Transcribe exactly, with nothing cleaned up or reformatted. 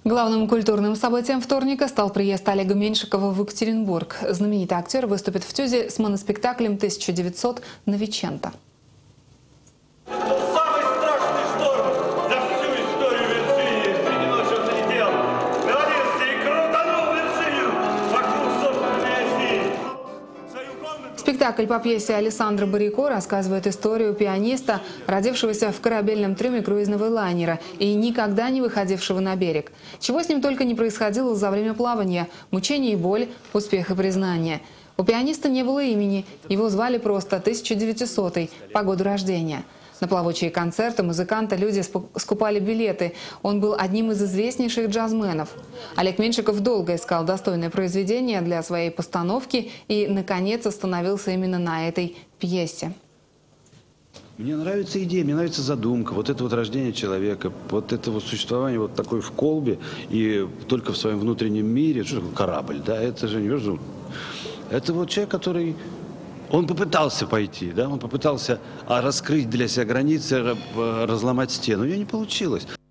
Главным культурным событием вторника стал приезд Олега Меньшикова в Екатеринбург. Знаменитый актер выступит в ТЮЗе с моноспектаклем тысяча девятьсот «Новиченто». Спектакль по пьесе Алессандро Барико рассказывает историю пианиста, родившегося в корабельном трюме круизного лайнера и никогда не выходившего на берег. Чего с ним только не происходило за время плавания – мучение и боль, успех и признание. У пианиста не было имени, его звали просто тысяча девятисотый по году рождения. На плавучие концерты музыканта люди скупали билеты. Он был одним из известнейших джазменов. Олег Меньшиков долго искал достойное произведение для своей постановки и, наконец, остановился именно на этой пьесе. Мне нравится идея, мне нравится задумка, вот это вот рождение человека, вот это вот существование вот такой в колбе и только в своем внутреннем мире. Что такое корабль, да, это же не верно. Это вот человек, который... Он попытался пойти, да, он попытался раскрыть для себя границы, разломать стену. У него не получилось.